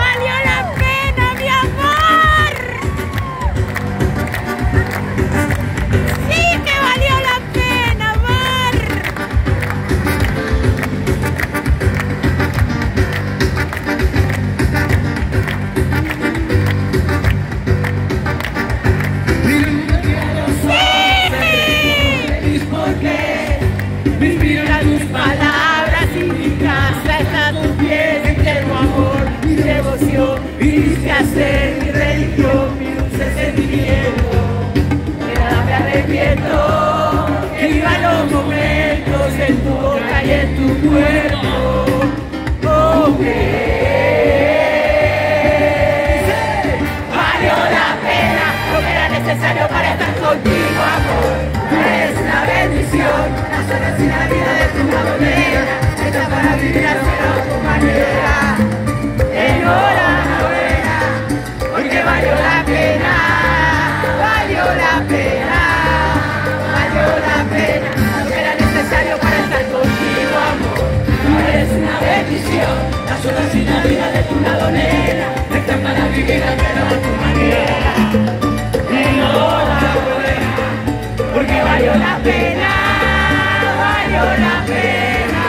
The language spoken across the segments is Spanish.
valió la pena, mi amor. Sí que valió la pena, amor. Me inspiran tus palabras y mi casa está a tus pies, entero amor, mi devoción, mi hacer, mi religión, mi dulce sentimiento. De nada me arrepiento, que vivan los momentos en tu boca y en tu cuerpo. Oh, valió la pena, lo que era necesario para estar contigo, amor. Es una bendición, las horas y la vida de tu lado negra, está para vivir a tu manera. Enhorabuena, porque valió la pena, valió la pena, valió la pena. Lo que era necesario para estar contigo, amor. Es una bendición, las horas y la vida de tu lado negra, está para vivir a tu manera. Enhorabuena, porque valió la pena, valió la pena.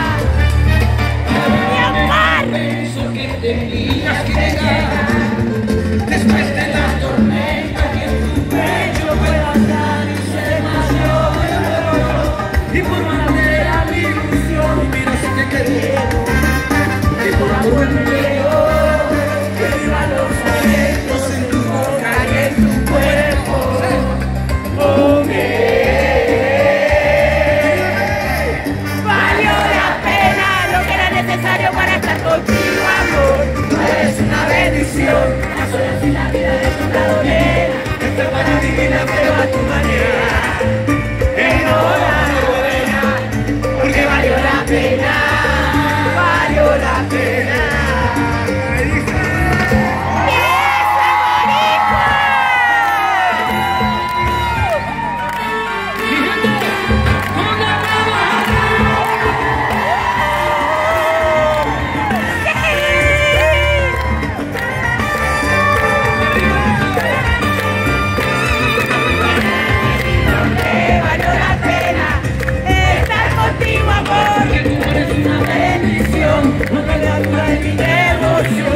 Mi amor. Pienso que tenías que llegar después de la tormenta, que en tu pecho pueda andar y ser demasiado. Y por manera mi ilusión, mira si te quería. Y por amor mío, que vivan los momentos en tu boca y en tu cuerpo. Oh, para estar contigo, amor. Es una bendición, las horas y la vida de tu lado negra, está para vivirla pero a tu manera. Enhorabuena, porque valió la pena, valió la pena. No te da duda de mi devoción.